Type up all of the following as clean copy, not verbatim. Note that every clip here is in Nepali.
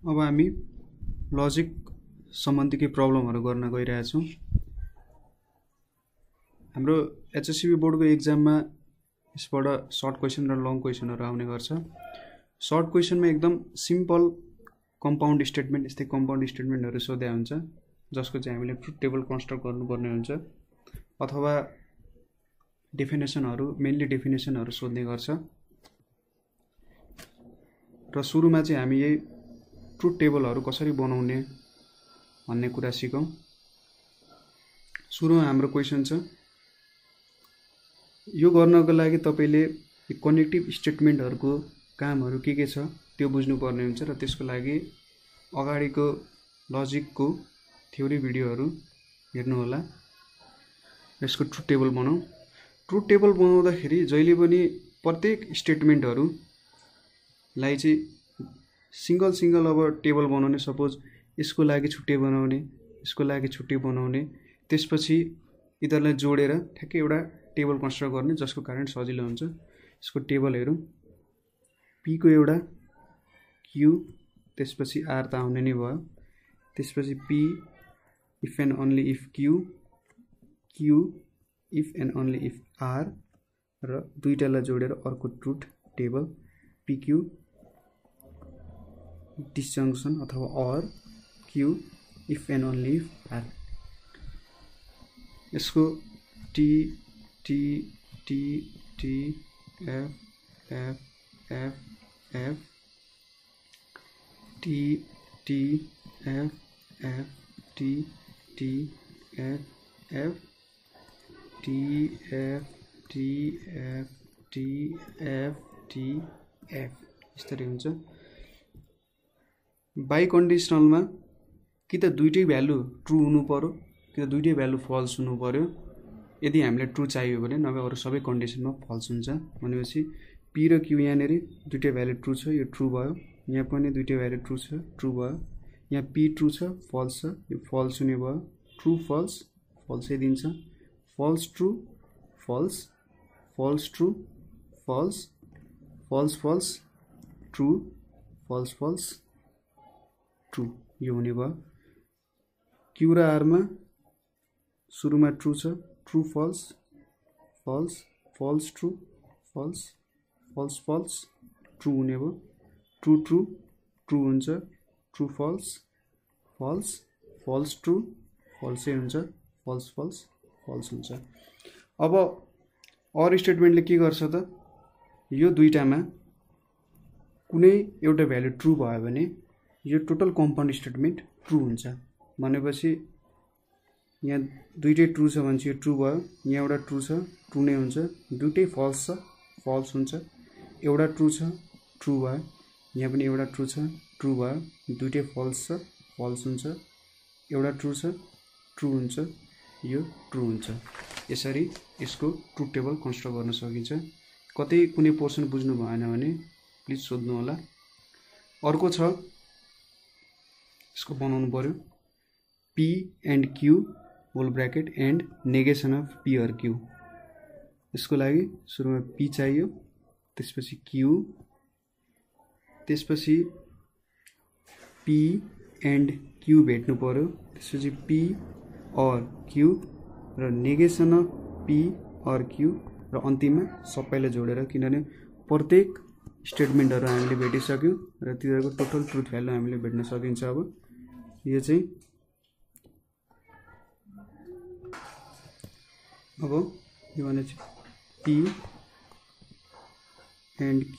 अब हामी लजिक सम्बन्धी प्रब्लमहरु गर्न गइरहेका छौं। हाम्रो एचएससीबी बोर्डको एक्जाममा यसबाट सर्ट क्वेशन र लङ क्वेशनहरु आउने गर्छ। सर्ट क्वेशनमा एकदम सिम्पल कम्पाउन्ड स्टेटमेन्ट यस्तै कम्पाउन्ड स्टेटमेन्टहरु सोधे हुन्छ, जसको चाहिँ हामीले ट्रुथ टेबल कन्स्ट्रक्ट गर्नुपर्ने हुन्छ, अथवा डेफिनेसनहरु मेनली डेफिनेसनहरु सोध्ने गर्छ। र सुरुमा चाहिँ हामी यही ट्रुथ टेबलहरु कसरी बनाउने भन्ने कुरा सिकौं। सुरुमा हाम्रो क्वेशन छ, यो गर्नको लागि तपाईले कनेक्टिभ स्टेटमेन्टहरुको कामहरु के छ त्यो बुझ्नु पर्ने हुन्छ र त्यसको लागि अगाडिको लजिकको थ्योरी भिडियोहरु हेर्नु होला। यसको ट्रुथ टेबल बनाऊ। ट्रुथ टेबल बनाउँदाखेरि जहिले पनि प्रत्येक स्टेटमेन्टहरुलाई चाहिँ सिंगल अब टेबल बनाउने, सपोज यसको लागि छुट्टै बनाउने, यसको लागि छुट्टै बनाउने, त्यसपछि यिनीहरुलाई जोडेर ठ्याक्कै एउटा टेबल कन्स्ट्रक्ट गर्ने, जसको कारण सजिलो हुन्छ। यसको टेबल हेरौं। p को एउटा q, त्यसपछि r त आउने नै भयो, त्यसपछि p if and only if q, q if and only if r, र दुईटालाई जोडेर अर्को ट्रुथ टेबल pq डिस्जंक्सन अथवा or q if and only if r। यसको t t t t f f f f t t f f t t f f t f t f t f t f यसरी हुन्छ। बाइ कन्डिसनलमा कि त दुईटै भ्यालु ट्रु हुनु पर्यो कि त दुईटै भ्यालु फल्स हुनु पर्यो। यदि हामीले ट्रु चाहियो भने, नभए अरु सबै कन्डिसनमा फल्स हुन्छ। भनेपछि p र q यहाँनेरि दुईटै भ्यालु ट्रु छ, यो ट्रु भयो। यहाँ पनि दुईटै भ्यालु ट्रु छ, ट्रु भयो। यहाँ p ट्रु छ, फल्स छ, यो फल्स हुने भयो। ट्रु फल्स, फल्सै दिन्छ। False true, false, false true, false, false false, true, false false, true, यो हुने भयो। q र r मा सुरुमा ट्रु छ, true false, false, false true, false, false false, true हुने भयो। ट्रु ट्रु, ट्रु हुन्छ, true false, false, false true, फल्सै हुन्छ, फल्स फल्स, फल्स हुन्छ। अब और स्टेटमेन्टले के गर्छ त, यो दुईटामा कुनै एउटा भ्यालु ट्रु भयो भने यो टोटल कम्पाउन्ड स्टेटमेन्ट ट्रु हुन्छ। भनेपछि यहाँ दुईटै ट्रु छ भने यो ट्रु भयो। यहाँ एउटा ट्रु छ, ट्रु नै हुन्छ। दुईटै फल्स छ, फल्स हुन्छ। एउटा ट्रु छ, ट्रु भयो। यहाँ पनि एउटा ट्रु छ, ट्रु भयो। दुईटै फल्स छ, फल्स हुन्छ। एउटा ट्रु छ, ट्रु हुन्छ, यो ट्रु हुन्छ। यसरी यसको ट्रुथ टेबल कन्स्ट्रक्ट गर्न सकिन्छ। कतै कुनै पोर्सन बुझ्नु भएन भने प्लिज सोध्नु होला। अर्को छ, यसको बनाउनु पर्यो p and q whole bracket and negation of p or q। यसको लागि सुरुमा p चाहियो, त्यसपछि q, त्यसपछि p and q भेट्नु पर्यो, त्यसपछि p or q र negation of p or q, र अन्तिममा सबैलाई जोडेर, किनभने प्रत्येक स्टेटमेन्टहरु हामीले भेटिसक्यौं र तिनीहरुको टोटल ट्रुथ भ्यालु हामीले भेट्न सकिन्छ। अब यो चाहिँ अब यो भने चाहिँ p and q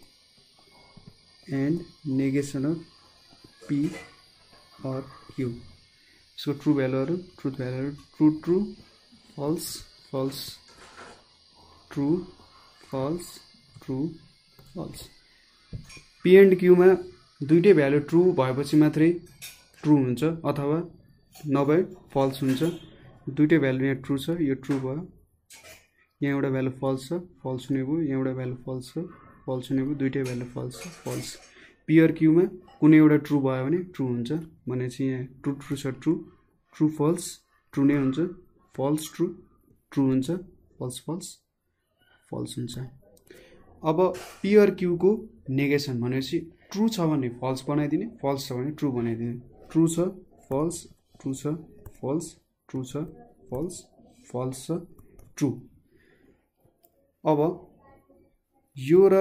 and negation of p or q। यसको ट्रु भ्यालुहरु, ट्रुथ भ्यालुहरु true true, false false, true false, true false. p and q मा दुईटै भ्यालु ट्रु भएपछि मात्रै ट्रु हुन्छ, अथवा नभए फल्स हुन्छ। दुईटै भ्यालु यहाँ ट्रु छ, यो ट्रु भयो। यहाँ एउटा भ्यालु फल्स छ, फल्स हुने भयो। यहाँ एउटा भ्यालु फल्स छ, फल्स हुने भयो। दुईटै भ्यालु फल्स छ, फल्स। p और q मा कुनै एउटा ट्रु भयो भने ट्रु हुन्छ। भनेपछि यहाँ ट्रु ट्रु छ, ट्रु, ट्रु फल्स, ट्रु नै हुन्छ। फल्स ट्रु, ट्रु हुन्छ। फल्स फल्स, फल्स हुन्छ। अब p और q को नेगेसन भनेपछि ट्रू छ भने फल्स बनाइदिने, फल्स छ भने ट्रू बनाइदिने। ट्रू छ फल्स, ट्रू छ फल्स, ट्रू छ फल्स, फल्स छ ट्रू। अब यो र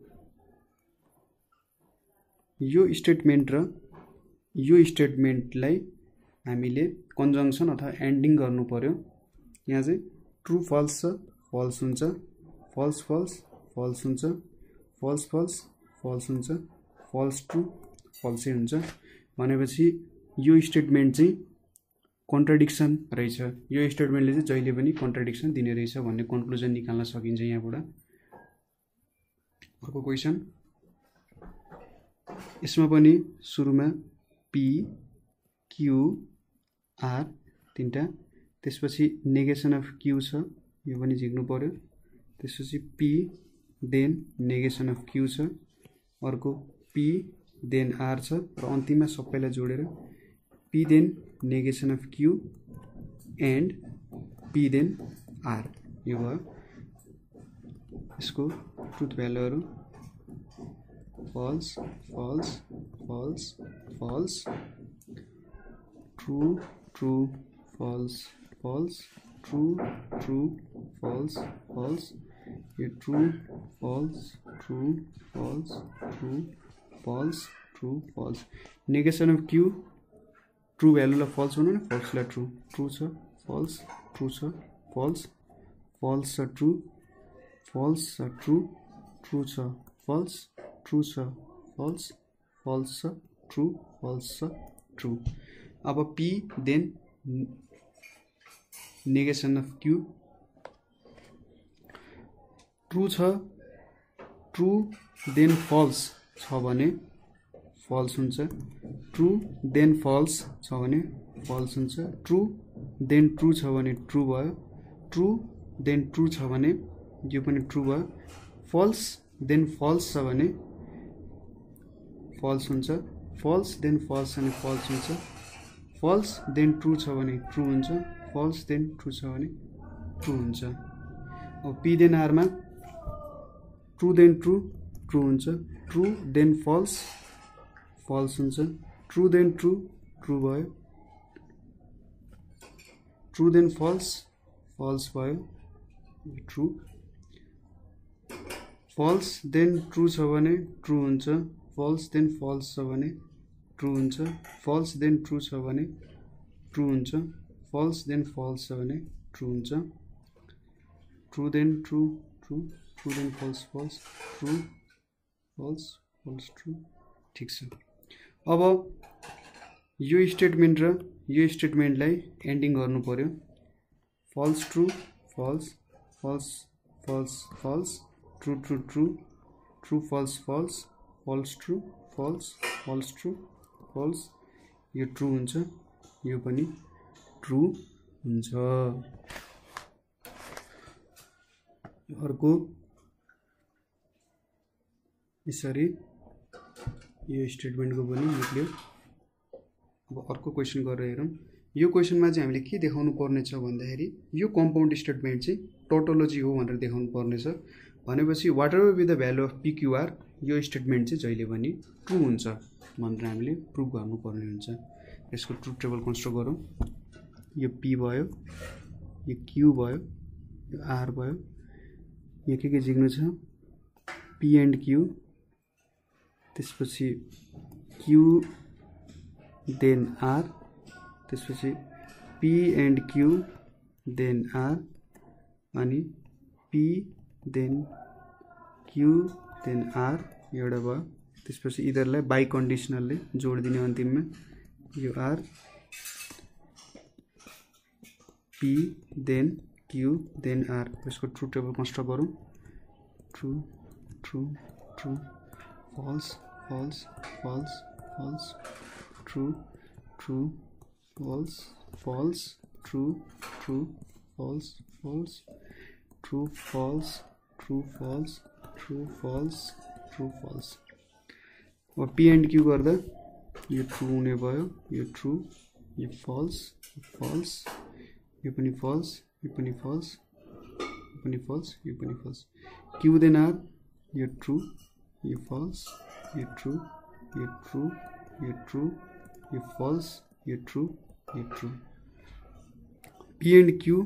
यो स्टेटमेन्ट र यो स्टेटमेन्टलाई हामीले कन्जङ्सन अथवा एन्डिङ गर्नु पर्यो। यहाँ चाहिँ ट्रू फल्स छ, फल्स हुन्छ, फल्स फल्स, फल्स हुन्छ, फल्स फल्स, फल्स हुन्छ, फल्स ट्रू, फल्सै हुन्छ। भनेपछि यो स्टेटमेन्ट चाहिँ कन्ट्राडिक्सन रहेछ। यो स्टेटमेन्टले चाहिँ जहिले पनि कन्ट्राडिक्सन दिने रहेछ भन्ने कन्क्लुजन निकाल्न सकिन्छ यहाँबाट। अर्को क्वेसन, यसमा पनि सुरुमा पी क्यू आर तीनटा, त्यसपछि नेगेसन अफ क्यू छ, यो पनि झिक्नु पर्यो। त्यसपछि P then negation of Q छ, अर्को पी देन आर छ, र अन्तिममा सबैलाई जोडेर P then negation of Q and P then R, यो भयो। यसको ट्रुथ भ्यालुहरू false false false false, true true false false, true true false false, यो true false true false true false true false. Negation of Q true भ्यालुलाई फल्स बनाउने, फल्सलाई ट्रू, ट्रू छ फल्स, ट्रू छ फल्स, फल्स छ ट्रू, फल्स छ ट्रू, ट्रू छ फल्स, ट्रू छ फल्स, फल्स छ ट्रू, फल्स छ ट्रू। अब P then negation of Q, true छ, ट्रू देन फल्स छ भने फल्स हुन्छ, ट्रू देन फल्स छ भने फल्स हुन्छ, ट्रू देन ट्रू छ भने ट्रू भयो, ट्रू देन ट्रू छ भने यो पनि ट्रू भयो, फल्स देन फल्स छ भने फल्स हुन्छ, फल्स देन फल्स छ भने फल्स हुन्छ, फल्स देन ट्रू छ भने ट्रू हुन्छ, फल्स देन ट्रू छ भने ट्रू हुन्छ। अब पी देन आरमा ट्रू देन ट्रू ट्रू हुन्छ, ट्रू देन फल्स फल्स हुन्छ, ट्रू देन ट्रू ट्रू भयो, ट्रू देन फल्स फल्स भयो ट्रू, फल्स देन ट्रू छ भने ट्रू हुन्छ, फल्स देन फल्स छ भने ट्रू हुन्छ, फल्स देन ट्रू छ भने ट्रू हुन्छ, फल्स देन फल्स छ भने ट्रू हुन्छ, true then true true, true then false false, true false false true. ठिक छ। अब यो स्टेटमेन्ट र यो स्टेटमेन्टलाई एन्डिङ गर्नु पर्यो। False true false, false false false, true true true, true false false, false true false, false true false, यो ट्रू हुन्छ, यो पनि ट्रू हुन्छ। अर्को यसरी यो स्टेटमेन्टको पनि निक्ल्यो। अब अर्को क्वेसन गरेर हेरौँ। यो क्वेसनमा चाहिँ हामीले के देखाउनु पर्नेछ भन्दाखेरि यो कम्पाउन्ड स्टेटमेन्ट चाहिँ टोटोलोजी हो भनेर देखाउनु पर्नेछ। भनेपछि whatever be the value of P Q R, यो स्टेटमेन्ट चाहिँ जहिले पनि ट्रू हुन्छ भनेर हामीले प्रुभ गर्नुपर्ने हुन्छ। यसको ट्रुथ टेबल कन्स्ट्रक्ट गरौँ। यो पी भयो, यो क्यू भयो, यो आर भयो, यो के झिक्नु छ, पी एन्ड क्यू, त्यसपछि क्यू देन आर, त्यसपछि P and Q then R, अनि P then Q then R एउटा भयो। त्यसपछि यिनीहरूलाई बाई कन्डिसनलले जोडिदिने अन्तिममा यो R, P then Q then R. यसको ट्रू टेबल कन्स्ट्रक्ट गरौँ। True true true false false false false, true true false false, true true false false, true false true false true false true false. अब पी एन्ड क्यू गर्दा यो ट्रू हुने भयो, यो ट्रू, यो फल्स फल्स, यो पनि फल्स, यो पनि फल्स, यो पनि फल्स, यो पनि फल्स। क्यू देन आर, यो ट्रू, यो फल्स, यो ट्रू, यो ट्रू, यो ट्रू, यो फल्स, यो ट्रू, यो true. P and Q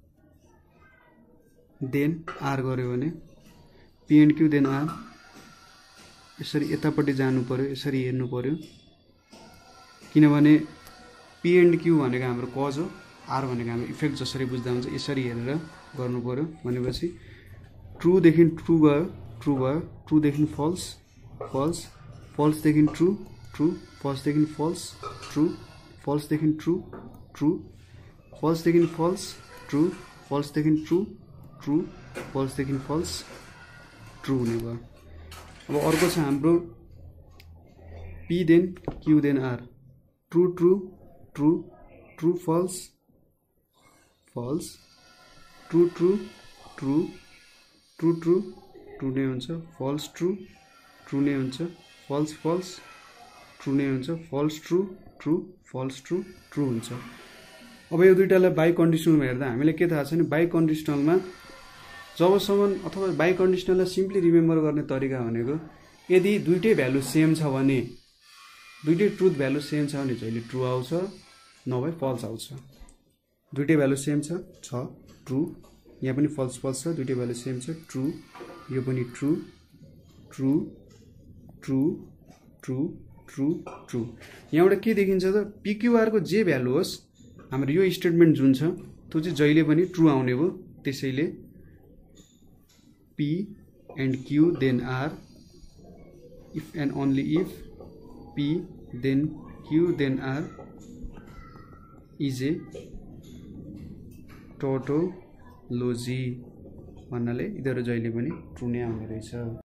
then R गर्यो भने P and Q then R यसरी यतापट्टि जानु पर्यो, यसरी हेर्नु पर्यो, किनभने पी एन्ड क्यू भनेको हाम्रो कज हो, आर भनेको हाम्रो इफेक्ट जसरी बुझ्दा हुन्छ यसरी हेरेर गर्नु पर्यो। भनेपछि ट्रूदेखि ट्रू गयो, ट्रू भयो, ट्रूदेखि फल्स, फल्स, फल्सदेखि ट्रू, ट्रू, फल्सदेखि फल्स, ट्रू, फल्सदेखि ट्रू, ट्रू, फल्सदेखि फल्स, ट्रू, फल्सदेखि ट्रू, ट्रू, फल्सदेखि फल्स, ट्रू हुने भयो। अब अर्को छ हाम्रो P then Q then R, true true true, true false, false, true true true, true true true नै हुन्छ, फल्स ट्रू ट्रू नै हुन्छ, फल्स फल्स ट्रू नै हुन्छ, false true true, false true true हुन्छ। अब यो दुईटालाई बाई कन्डिसनलमा हेर्दा हामीलाई के थाहा छ भने बाई कन्डिसनलमा जबसम्म अथवा बाई कन्डिसनललाई सिम्पली रिमेम्बर गर्ने तरिका भनेको यदि दुईटै भ्यालु सेम छ भने, दुईटै ट्रुथ भ्यालु सेम छ भने जहिले ट्रू आउँछ नभए फल्स आउँछ। दुईटै भ्यालु सेम छ ट्रू, यहाँ पनि फल्स फल्स छ, दुईटै भ्यालु सेम छ ट्रू, यो पनि true true true true true true. यहाँबाट के देखिन्छ त पिक्युआरको जे भ्यालु होस् हाम्रो यो स्टेटमेन्ट जुन छ त्यो चाहिँ जहिले पनि ट्रू आउने हो। त्यसैले P and Q then R, if and only if P then Q then R is a tautology भन्नाले यिनीहरू जहिले पनि ट्रू नै आउने रहेछ।